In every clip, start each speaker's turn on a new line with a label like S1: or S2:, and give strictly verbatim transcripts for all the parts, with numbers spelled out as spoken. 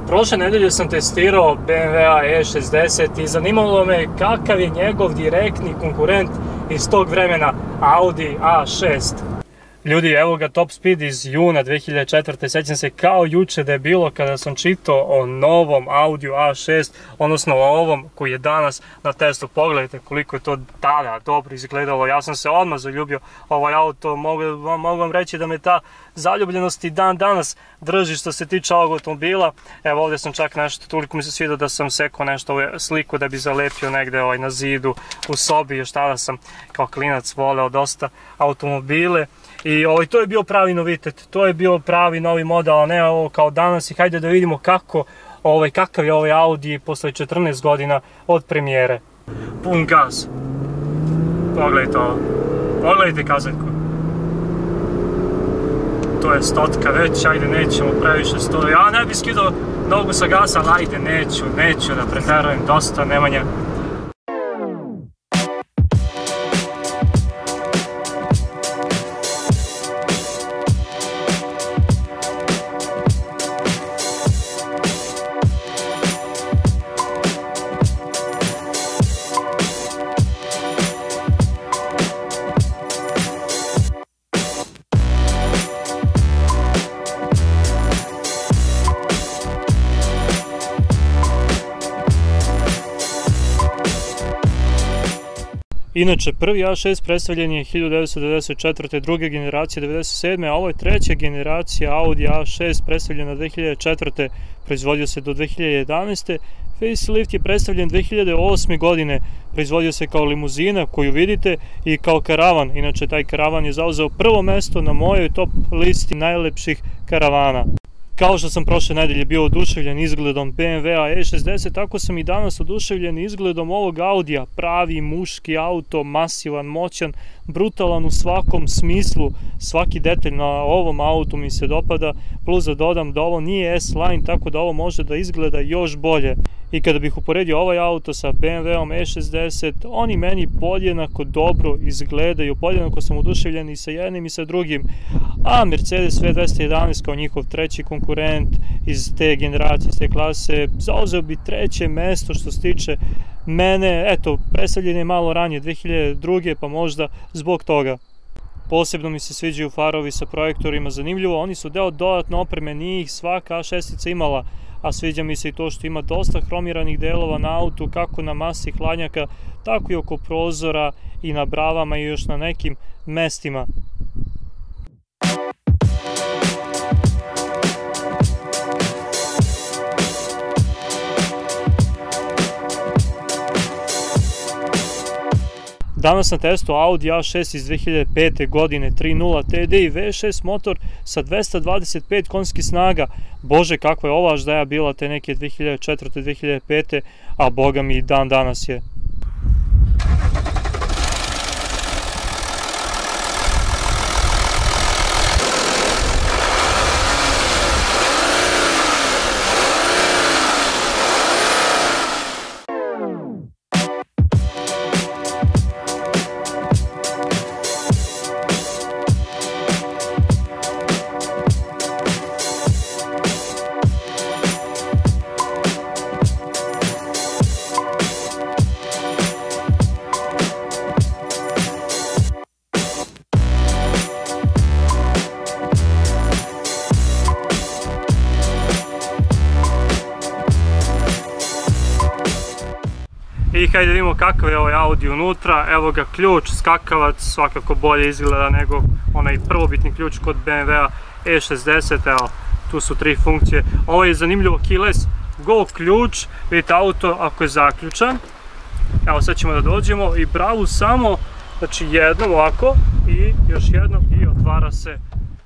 S1: Prošle nedelje sam testirao B M W E šezdeset i zanimalo me kakav je njegov direktni konkurent iz tog vremena Audi A šest. Ljudi, evo ga top speed iz juna dve hiljade četvrte. Sjećam se kao juče da je bilo kada sam čitao o novom Audiju A šest, odnosno o ovom koji je danas na testu. Pogledajte koliko je to tada dobro izgledalo. Ja sam se odmah zaljubio ovaj auto. Mogu, mogu vam reći da me ta zaljubljenost i dan danas drži što se tiče ovog automobila. Evo ovdje sam čak nešto, toliko mi se sviđa da sam sekao nešto ovu sliku da bi zalepio negde ovaj, na zidu u sobi. Još tada sam kao klinac voleo dosta automobile. I ovaj, to je bio pravi novitet, to je bio pravi novi model, a ne ovo kao danas. I hajde da vidimo kako, ovaj, kakav je ovaj Audi posle četrnaest godina od premijere. Pun gaz. Pogledajte ovo. Pogledajte kazaljku. To je stotka već, ajde nećemo previše sto. Ja ne bi skidao nogu sa gasa, ali ajde neću, neću da preterujem dosta, Nemanja. Inače, prvi A šest predstavljen je hiljadu devetsto devedeset četvrte. druge generacije devedeset sedme. a ovo je treća generacija Audi A šest predstavljena dve hiljade četvrte. proizvodio se do dve hiljade jedanaeste. Facelift je predstavljen dve hiljade osme. godine, proizvodio se kao limuzina koju vidite i kao karavan. Inače, taj karavan je zauzeo prvo mesto na mojoj top listi najlepših karavana. Kao što sam prošle nedelje bio oduševljen izgledom B M W E šezdeset, tako sam i danas oduševljen izgledom ovog Audija. Pravi muški auto, masivan, moćan, brutalan u svakom smislu. Svaki detalj na ovom autu mi se dopada, plus da dodam da ovo nije S-Line, tako da ovo može da izgleda još bolje. I kada bih uporedio ovaj auto sa B M W E šezdeset, oni meni podjednako dobro izgledaju, podjednako sam oduševljen i sa jednim i sa drugim. A Mercedes V dvesta jedanaest kao njihov treći konkurent iz te generacije, iz te klase, zauzeo bi treće mesto što se tiče mene. Eto, predstavljen je malo ranije, dve hiljade druge. pa možda zbog toga. Posebno mi se sviđaju farovi sa projektorima, zanimljivo, oni su deo dodatne opreme, nije ih svaka A šest imala, a sviđa mi se i to što ima dosta hromiranih delova na autu, kako na masi hladnjaka, tako i oko prozora i na bravama i još na nekim mestima. Danas na testu Audi A šest iz dve hiljade pete. godine, tri nula T D I V šest motor sa dvesta dvadeset pet konjskih snaga. Bože, kakva je ova ždaja bila te neke dve hiljade četvrte. dve hiljade pete. a boga mi i dan danas je. I hajde da vidimo kakav je ovaj Audi unutra. Evo ga ključ, skakavac, svakako bolje izgleda nego onaj prvobitni ključ kod B M W E šezdeset. Evo, tu su tri funkcije. Ovo je zanimljivo keyless go ključ. Vidite, auto ako je zaključan. Evo, sad ćemo da dođemo i bravu samo, znači jednom ovako i još jednom i otvara se.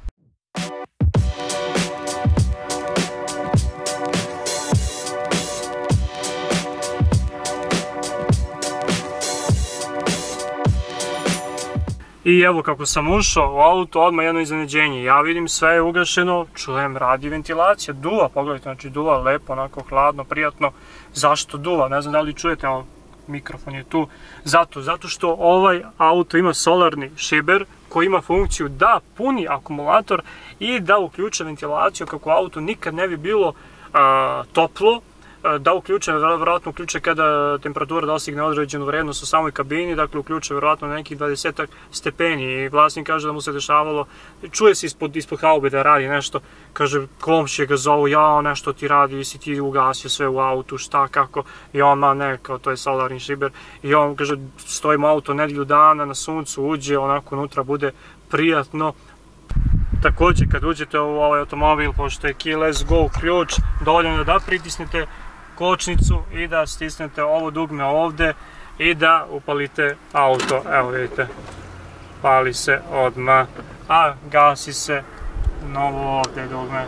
S1: I evo kako sam ušao u auto, odmah jedno iznenađenje. Ja vidim sve je ugašeno, čujem radi ventilacija, duva, pogledajte, znači duva lepo, onako hladno, prijatno. Zašto duva? Ne znam da li čujete, evo mikrofon je tu. Zato, zato što ovaj auto ima solarni šiber koji ima funkciju da puni akumulator i da uključa ventilaciju kako auto nikad ne bi bilo toplo, da uključe, verovatno uključe kada temperatura dostigne određenu vrednost u samoj kabini, dakle uključe verovatno nekih dvadesetak stepeni i vlasnik kaže da mu se dešavalo, čuje se ispod, ispod haube da radi nešto, kaže komšije ga zovu, jao nešto ti radi, si ti ugasio sve u autu, šta, kako, i on ma ne, kao to je solarni šiber, i on kaže stojimo auto nedelju dana na suncu, uđe, onako unutra bude prijatno. Takođe kad uđete u ovaj automobil, pošto je keyless go ključ, dovoljno da pritisnete kočnicu i da stisnete ovo dugme ovde i da upalite auto. Evo vidite, pali se odmah, a gasi se novo ovde dugme.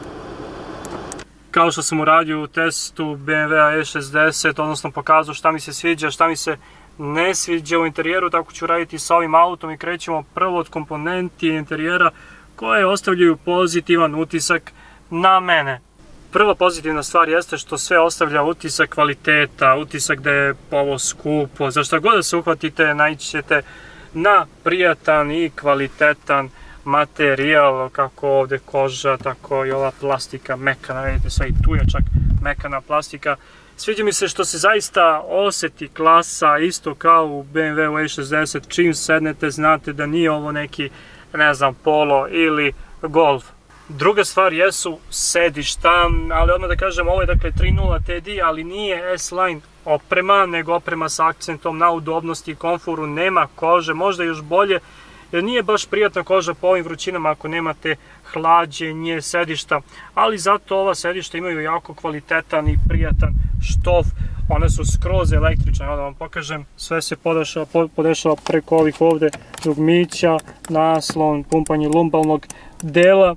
S1: Kao što sam uradio u testu B M W E šezdeset, odnosno pokazao šta mi se sviđa, šta mi se ne sviđa u interijeru, tako ću raditi sa ovim autom i krećemo prvo od komponenti interijera koje ostavljaju pozitivan utisak na mene. Prva pozitivna stvar jeste što sve ostavlja utisak kvaliteta, utisak da je ovo skupo, za šta god da se uhvatite naići ćete na prijatan i kvalitetan materijal, kako ovde koža, tako i ova plastika mekana, vidite sve i tu je čak mekana plastika. Sviđa mi se što se zaista oseti klasa, isto kao u B M W E šezdeset, čim sednete znate da nije ovo neki, ne znam, Polo ili Golf. Druga stvar jesu sedišta, ali odmah da kažem, ovo je dakle tri nula T D, ali nije S-Line oprema, nego oprema sa akcentom na udobnosti i komforu, nema kože, možda još bolje, jer nije baš prijatna koža po ovim vrućinama ako nemate hlađenje sedišta, ali zato ova sedišta imaju jako kvalitetan i prijatan štof, one su skroz električne, da vam pokažem, sve se podešava, podešava preko ovih ovde dugmića, naslon, pumpanje lumbalnog dela.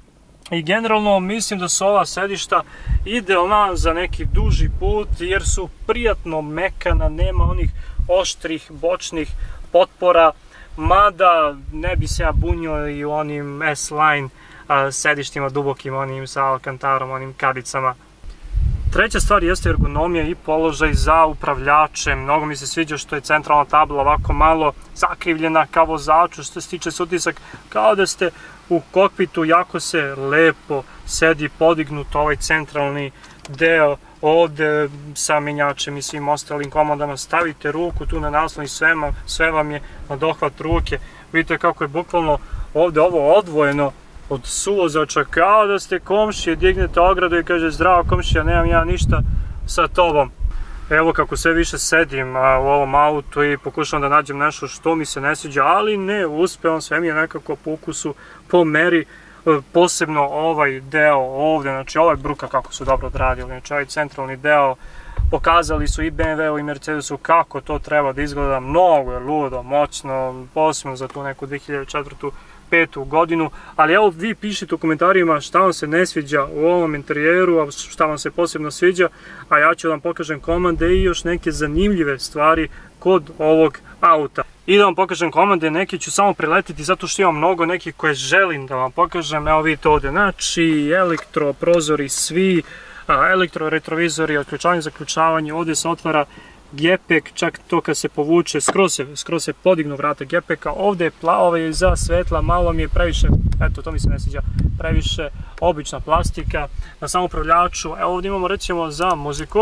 S1: I generalno mislim da su ova sedišta idealna za neki duži put jer su prijatno mekana, nema onih oštrih bočnih potpora, mada ne bi se ja bunio i u onim S-Line sedištima dubokim, onim sa alkantarom, onim kadicama. Treća stvar jeste ergonomija i položaj za upravljače. Mnogo mi se sviđa što je centralna tabla ovako malo zakrivljena ka vozaču, što se tiče utisak kao da ste u kokpitu, jako se lepo sedi podignut ovaj centralni deo ovde sa menjačem i svim ostalim komandama. Stavite ruku tu na naslon i sve, sve vam je na dohvat ruke. Vidite kako je bukvalno ovde ovo odvojeno od suvozača, kao da ste komšije, dignete ogradu i kaže zdravo komšija, nemam ja ništa sa tobom. Evo kako sve više sedim u ovom autu i pokušavam da nađem nešto što mi se ne sviđa, ali ne uspevam, sve mi je nekako po ukusu, po meri, posebno ovaj deo ovde, znači ovaj bruka kako su dobro odradili, znači ovaj centralni deo, pokazali su i B M W i Mercedesu kako to treba da izgleda, mnogo je ludo, moćno, posebno za tu neku dve hiljade četvrtu petu godinu, ali evo vi pišite u komentarima šta vam se ne sviđa u ovom interijeru, a šta vam se posebno sviđa, a ja ću da vam pokažem komande i još neke zanimljive stvari kod ovog auta. I da vam pokažem komande, neke ću samo preletiti zato što imam mnogo nekih koje želim da vam pokažem. Evo vidite ovde, znači elektro prozori svi, elektro retrovizori, otključavanje, zaključavanje, ovde se otvara gepek, čak to kad se povuče, skroz se, skroz se podignu vrata gepeka, ovde je ovaj za svetla, malo mi je previše, eto to mi se ne sviđa, previše obična plastika. Na samom upravljaču, evo ovde imamo recimo za muziku,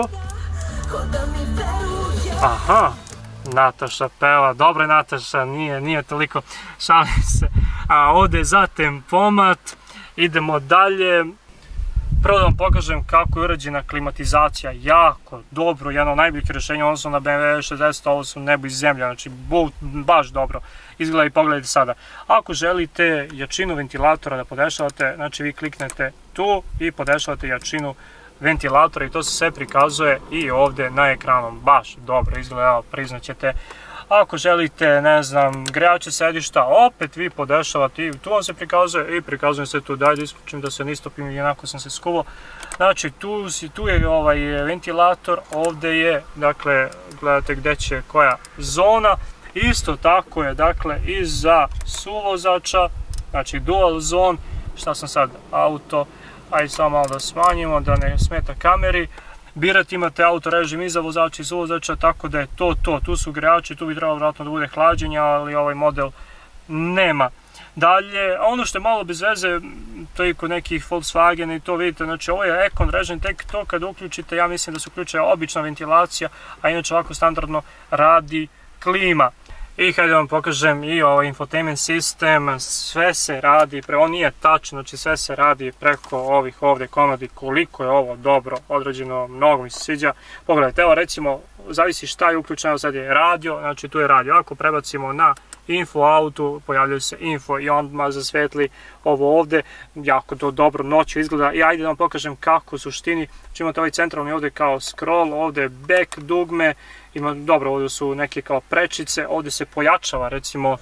S1: aha, Nataša peva, dobro je Nataša, nije, nije toliko, šalim se, a ovde je za tempomat, idemo dalje. Prvo da vam pokažem kako je urađena klimatizacija, jako dobro, jedno od najboljih rješenja odnosno na B M W E šezdeset, ovo su nebo i zemlja, znači baš dobro izgleda i pogledajte sada. Ako želite jačinu ventilatora da podešavate, znači vi kliknete tu i podešavate jačinu ventilatora i to se sve prikazuje i ovde na ekranu, baš dobro izgleda, priznaćete. Ako želite, ne znam, grejače sedišta, opet vi podešavate i tu vam se prikazuje i prikazujem se tu, daj da isključim da se ne istopim i onako sam se skuvao. Znači tu, tu je ovaj ventilator, ovde je, dakle, gledate gde će koja zona, isto tako je, dakle, i za suvozača, znači dual zone, šta sam sad, auto, ajde samo malo da smanjimo, da ne smeta kameri. Birati imate auto režim i za vozača i suvozača, tako da je to to, tu su grejači, tu bi trebalo vjerojatno da bude hlađenje, ali ovaj model nema. Dalje, ono što je malo bez veze, to je kod nekih Volkswagena i to vidite, znači ovo je Econ režim, tek to kad uključite, ja mislim da se uključuje obična ventilacija, a inače ovako standardno radi klima. I hajde vam pokažem i ovaj infotainment sistem, sve se radi, pre, on nije tačno, znači sve se radi preko ovih ovdje komadi, koliko je ovo dobro odrađeno, mnogo mi se sviđa. Pogledajte, evo recimo, zavisi šta je uključeno, sad je radio, znači tu je radio, ako prebacimo na info auto, pojavljaju se info i odmah zasvetli ovo ovdje, jako to dobro noću izgleda. I ajde da vam pokažem kako u suštini, znači imate ovaj centralni ovdje kao scroll, ovdje back dugme, ima, dobro, ovdje su neke kao prečice, ovdje se pojačava recimo,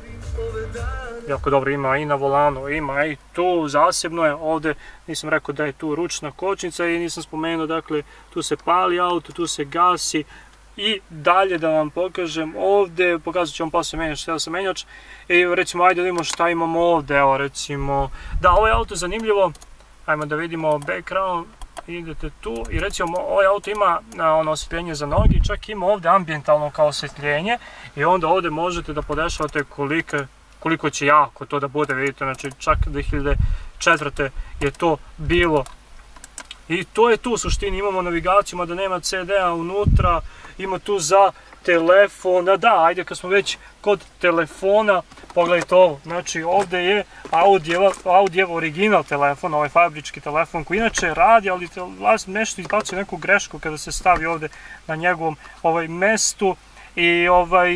S1: jako dobro ima i na volanu, ima i tu zasebno je, ovdje nisam rekao da je tu ručna kočnica i nisam spomenuo, dakle tu se pali auto, tu se gasi. I dalje da vam pokažem ovdje, pokazat ću vam posle menjač, htio sam menjač. I recimo, ajde da vidimo šta imamo ovdje, evo recimo, da, ovo je auto zanimljivo, ajmo da vidimo background, idete tu i recimo ovaj auto ima ono osvjetljenje za noge i čak ima ovdje ambijentalno kao osvjetljenje i onda ovdje možete da podešavate koliko, koliko će jako to da bude, vidite, znači čak dve hiljade četvrte je to bilo. I to je tu u suštini, imamo navigaciju, mada nema ce de a unutra, ima tu za telefon, da, da, ajde kad smo već kod telefona, pogledajte ovo, znači ovdje je Audijev original telefon, ovaj fabrički telefon koji inače radi, ali nešto izbacuje neku grešku kada se stavi ovdje na njegovom ovaj mestu. I ovaj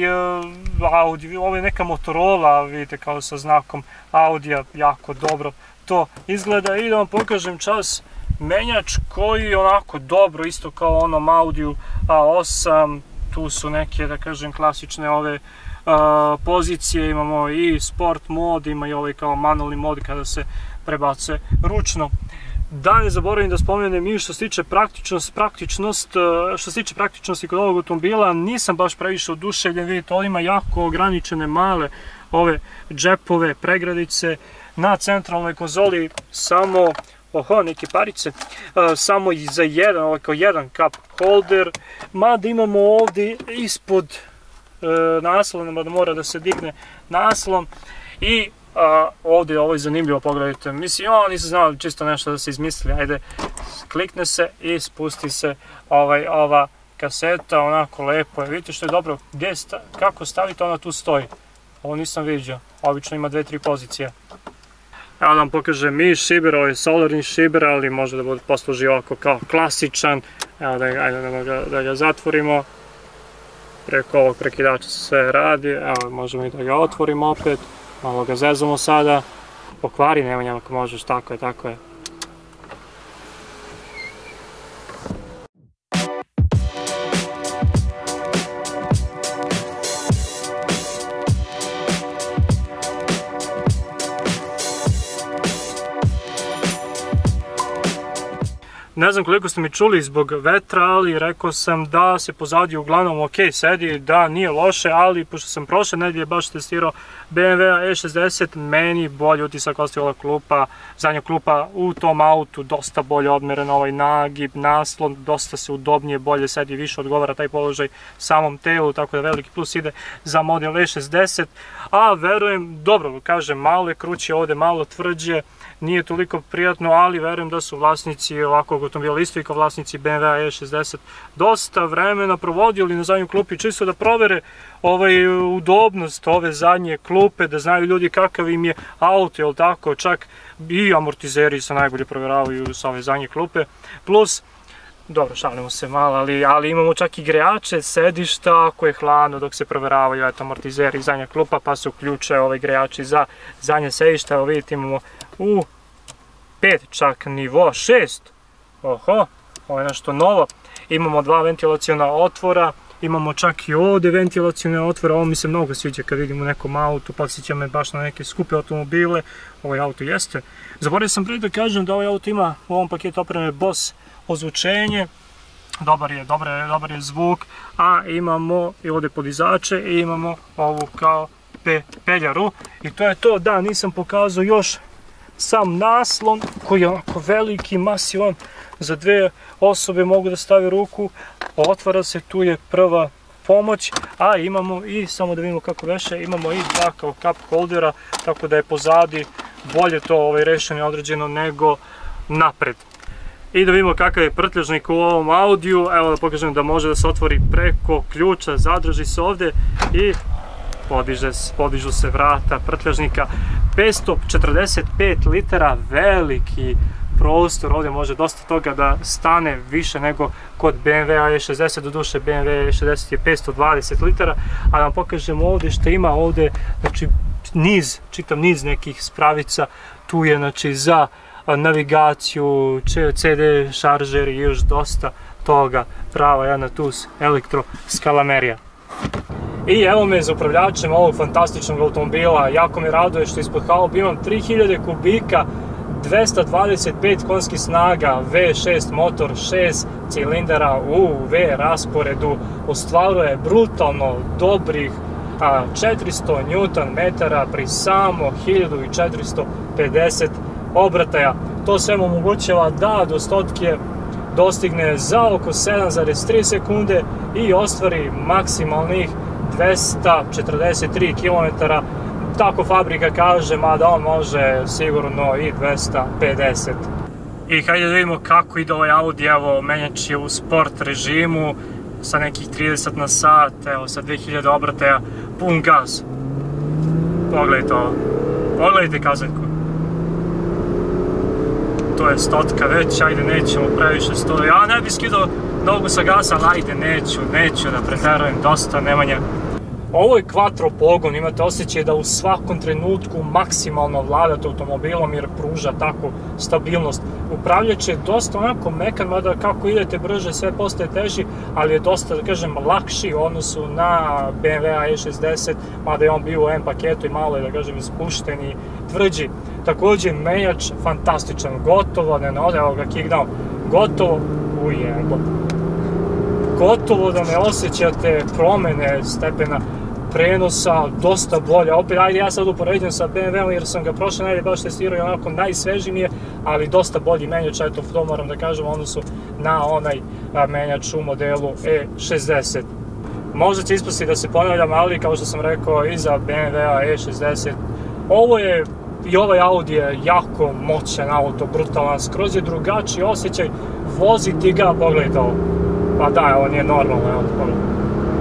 S1: Audi, ovo je neka Motorola, vidite kao sa znakom Audija, jako dobro to izgleda. I da vam pokažem čas menjač koji je onako dobro, isto kao onom Audiju a osam, tu su neke, da kažem, klasične ove a, pozicije, imamo i sport mod, ima i ovaj kao manualni mod kada se prebace ručno. Da ne zaboravim da spomenem i što se tiče praktičnost, praktičnost, što se tiče praktičnosti kod ovog automobila, nisam baš previše oduševljen, vidite, on ima jako ograničene male ove džepove, pregradice, na centralnoj konzoli samo, oho, neke parice, samo za jedan, ovaj kao jedan cup holder, mada imamo ovdje ispod naslona, mada mora da se digne naslon i Uh, ovdje ovo je zanimljivo, pogledajte, mislim, ja nisam znao čisto nešto da se izmislili, ajde, klikne se i spusti se ovaj, ova kaseta, onako lepo je, vidite što je dobro, gdje sta, kako stavite, ona tu stoji, ovo nisam vidio, obično ima dve, tri pozicije. Evo da vam pokažem i šiber, ovo je solarni šiber, ali može da bude posluži ovako kao klasičan, evo da, ajde da ga, da ga zatvorimo, preko ovog prekidača se sve radi, evo možemo i da ga otvorimo opet. Malo ga zezamo sada, pokvari, nema njema ako možeš, tako je, tako je. Ne znam koliko ste mi čuli zbog vetra, ali rekao sam da se pozadije uglavnom ok sedi, da nije loše, ali pošto sam prošle nedelje baš testirao be em ve e šezdeset, meni bolji utisak ostavila klupa, zadnja klupa u tom autu, dosta bolje odmeren ovaj nagib, naslon, dosta se udobnije, bolje sedi, više odgovara taj položaj samom telu, tako da veliki plus ide za model e šezdeset, a verujem, dobro kažem, malo je kruće ovdje, malo tvrđe, nije toliko prijatno, ali verujem da su vlasnici ovakvog automobila isto i kao vlasnici be em ve e šezdeset dosta vremena provodili na zadnju klupi čisto da provere ovaj, udobnost ove zadnje klupe, da znaju ljudi kakav im je auto, jel tako, čak i amortizeri se najbolje provjeravaju sa ove zadnje klupe, plus dobro, šalimo se malo, ali, ali imamo čak i grejače, sedišta, ako je hladno dok se provjeravaju eto, amortizeri i zadnja klupa, pa se uključuje ovaj grejači za zadnje sedišta. Evo vidite, imamo u pet čak nivo, šest, oho, ovo je nešto novo, imamo dva ventilaciona otvora, imamo čak i ovdje ventilacione otvore, ovo mi se mnogo sviđa kad vidim u nekom autu, pa sjeća me baš na neke skupe automobile, ovaj auto jeste. Zaboravio sam prije da kažem da ovaj auto ima u ovom paketu opreme Bose ozvučenje, dobar je, dobar je, dobar je zvuk, a imamo i ovdje podizače i imamo ovu kao pe, peljaru i to je to. Da, nisam pokazao još sam naslon koji je onako veliki, masivan, za dve osobe mogu da stave ruku, otvara se, tu je prva pomoć, a imamo i, samo da vidimo kako veše, imamo i dva kao cup holdera, tako da je pozadi bolje to ovaj, rešenje određeno nego napred. I da vidimo kakav je prtljažnik u ovom Audiju, evo da pokažem da može da se otvori preko ključa, zadrži se ovdje i podiže, podižu se vrata prtljažnika. petsto četrdeset pet litara, veliki prostor, ovdje može dosta toga da stane, više nego kod B M W E šezdeset, do duše B M W E šezdeset je petsto dvadeset litara, a da vam pokažem ovdje što ima ovdje, znači niz, čitav niz nekih spravica, tu je znači za navigaciju, C D šaržer i još dosta toga, prava jedna tu elektroskalamerija. I evo me za upravljačem ovog fantastičnog automobila, jako me raduje što ispod haube imam tri hiljade kubika, dvesta dvadeset pet konjskih snaga, V šest motor, šest cilindara u V rasporedu, ostvaruje brutalno dobrih četiristo njutn metara pri samo hiljadu četiristo pedeset obrtaja. To sve mu omogućava da do stotke dostigne za oko sedam zarez tri sekunde i ostvari maksimalnih dvesta četrdeset tri kilometara. Tako fabrika kaže, mada on može sigurno i dvesta pedeset. I hajde da vidimo kako ide ovaj Audi, evo menjač je u sport režimu sa nekih trideset na sat, evo sa dve hiljade obrtaja, pun gaz. Pogledajte ovo, pogledajte kazaljku. To je stotka već, ajde nećemo previše sto, ja ne bi skidao nogu sa gasa, ali ajde neću, neću da preterujem dosta, Nemanja. Ovo je quattro pogon, imate osjećaj da u svakom trenutku maksimalno vladate automobilom jer pruža takvu stabilnost. Upravljač je dosta onako mekan, mada kako idete brže sve postaje teži, ali je dosta, da kažem, lakši u odnosu na B M W E šezdeset, mada je on bio u M paketu i malo je, da kažem, ispušten i tvrđi. Također menjač fantastičan, gotovo, ne ode, evo ga kickdown, gotovo, ujebo, gotovo da ne osjećate promene stepena prenosa, dosta bolje. Opet, ajde ja sad upoređujem sa B M W jer sam ga prošle nedelje baš testirao i onako najsvežiji mi je, ali dosta bolji menjač, eto to moram da kažem, u odnosu na onaj menjač u modelu E šezdeset. Možda će ispasti da se ponavljam, ali kao što sam rekao i za B M W E šezdeset, ovo je i ovaj Audi je jako moćan auto, brutalan, skroz je drugačiji osjećaj, voziti ga, pogledajte ovo. Pa da, ovo nije normalno, evo pogledajte.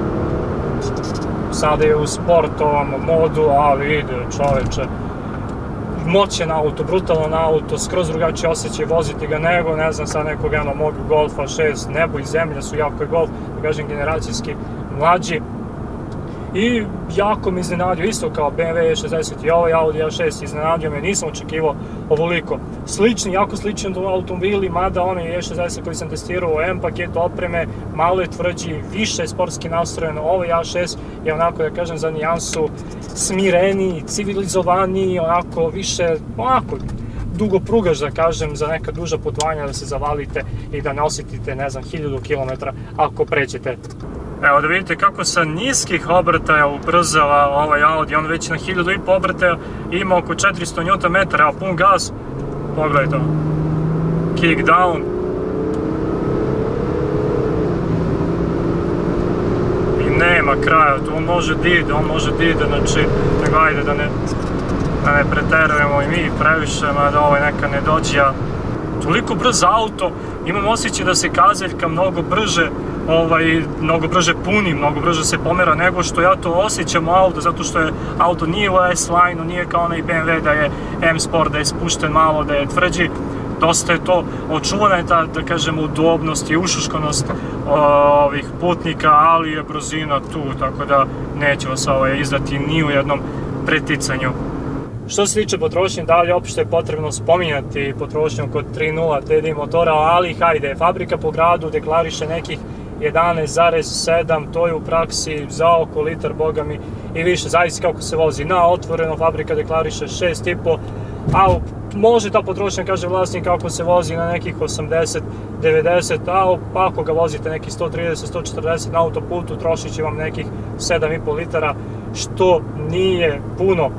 S1: Sada je u sportovom modu, ali ide čoveče. Moćan auto, brutalan auto, skroz drugačiji osjećaj voziti ga nego, ne znam, sad nekog jednog mog Golfa šest, nebo i zemlja su jako je Golf, da kažem, generacijski mlađi. I jako me iznenadio, isto kao B M W E šezdeset i ovaj Audi A šest, iznenadio me, nisam očekivao ovoliko. Slični, jako slični automobili, mada onaj E šezdeset koji sam testirao, M paket opreme, malo je tvrđi, više sportski nastrojen, ovaj A šest je onako, da kažem, za nijansu smireniji, civilizovaniji, onako više, onako, dugo prugaš, da kažem, za neka duža putovanja da se zavalite i da ne osjetite, ne znam, hiljadu kilometara ako pređete. Evo da vidite kako sa niskih obrtaja ubrzava ovaj Audi, on već na hiljadu i po obrtaja ima oko četiristo njutn metara, evo pun gas, pogledajte ovo, kick down. I nema kraja, on može da ide, on može da ide, znači, nego ajde da ne, da ne preterujemo i mi previše, mada ovaj neka ne dođija. Toliko brz auto, imam osjećaj da se kazaljka mnogo brže, ovaj, mnogo brže puni, mnogo brže se pomera nego što ja to osjećam u auto, zato što je auto nije u S-line-u, nije kao onaj B M W da je M-Sport, da je spušten malo, da je tvrđi. Dosta je to, očuvana je ta, da kažem, udobnost i ušuškanost ovih putnika, ali je brzina tu, tako da neće vas ovaj, izdati ni u jednom preticanju. Što se tiče potrošnje, da li je uopšte potrebno spominjati potrošnju kod tri nula T D I motora, ali hajde, fabrika po gradu deklariše nekih jedanaest zarez sedam, to je u praksi za oko litar, boga mi, i više, zavisi kako se vozi. Na otvoreno fabrika deklariše šest i po, a može ta potrošnja, kaže vlasnik, ako se vozi na nekih osamdeset devedeset, a ako ga vozite nekih sto trideset sto četrdeset na autoputu, trošit će vam nekih sedam i po litara, što nije puno.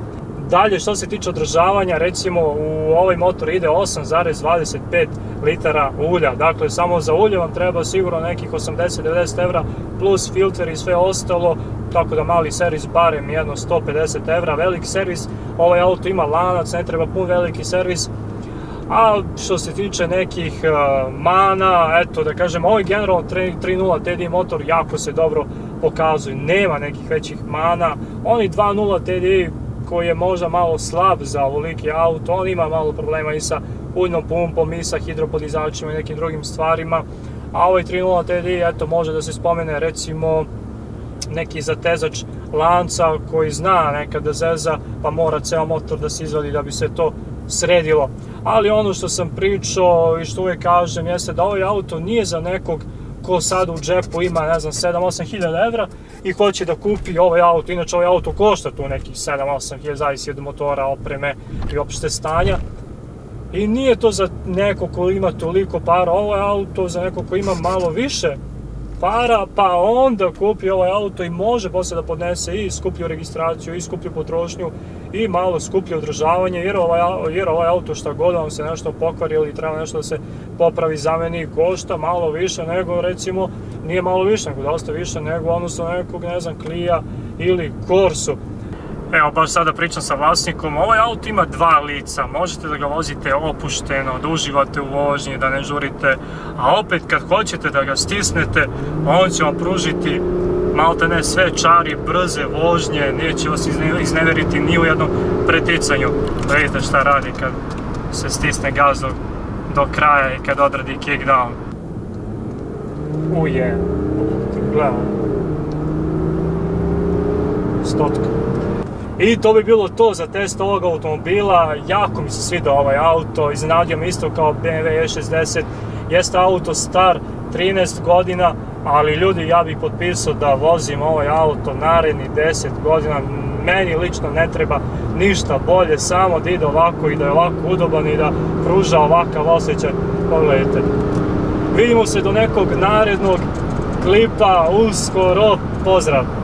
S1: Dalje, što se tiče održavanja, recimo u ovaj motor ide osam zarez dvadeset pet litara ulja, dakle samo za ulje vam treba sigurno nekih osamdeset do devedeset evra plus filter i sve ostalo, tako da mali servis barem jedno sto pedeset evra, veliki servis, ovaj auto ima lanac, ne treba pun veliki servis. A što se tiče nekih uh, mana, eto da kažem, ovaj generalno tri nula T D I motor jako se dobro pokazuje, nema nekih većih mana. Oni dva nula T D I koji je možda malo slab za ovoliki auto, on ima malo problema i sa uljnom pumpom i sa hidropodizačima i nekim drugim stvarima. A ovaj tri nula T D I, eto, može da se spomene recimo neki zatezač lanca koji zna nekada zeza, pa mora ceo motor da se izvadi da bi se to sredilo. Ali ono što sam pričao i što uvijek kažem jeste da ovaj auto nije za nekog ko sad u džepu ima, ne znam, sedam osam hiljada evra i hoće da kupi ovaj auto. Inače ovaj auto košta tu nekih sedam osam hiljada, zavisi od motora, opreme i opšte stanja. I nije to za nekog ko ima toliko para, ovo je auto za nekog ko ima malo više para, pa onda kupi ovaj auto i može posle da podnese i skuplju registraciju i skuplju potrošnju i malo skuplje održavanje, jer ovaj, jer ovaj auto šta god vam se nešto pokvari ili treba nešto da se popravi, zameni, košta malo više nego, recimo, nije malo više, nego dosta više nego odnosno nekog, ne znam, Clio ili Corsu. Evo, baš sada pričam sa vlasnikom, ovaj auto ima dva lica, možete da ga vozite opušteno, da uživate u vožnji, da ne žurite, a opet kad hoćete da ga stisnete, on će vam pružiti malte ne sve čari, brze vožnje, neće vas izneveriti ni u jednom preticanju. Da vidite šta radi kad se stisne gaz do, do kraja i kad odradi kickdown. Uje, gledam. Stotka. I to bi bilo to za test ovog automobila, jako mi se svidao ovaj auto, iznenadio me isto kao B M W E šezdeset, jeste auto star trinaest godina, ali ljudi, ja bih potpisao da vozim ovaj auto naredni deset godina, meni lično ne treba ništa bolje, samo da ide ovako i da je ovako udoban i da pruža ovakav osjećaj. Pogledajte. Vidimo se do nekog narednog klipa uskoro, pozdrav!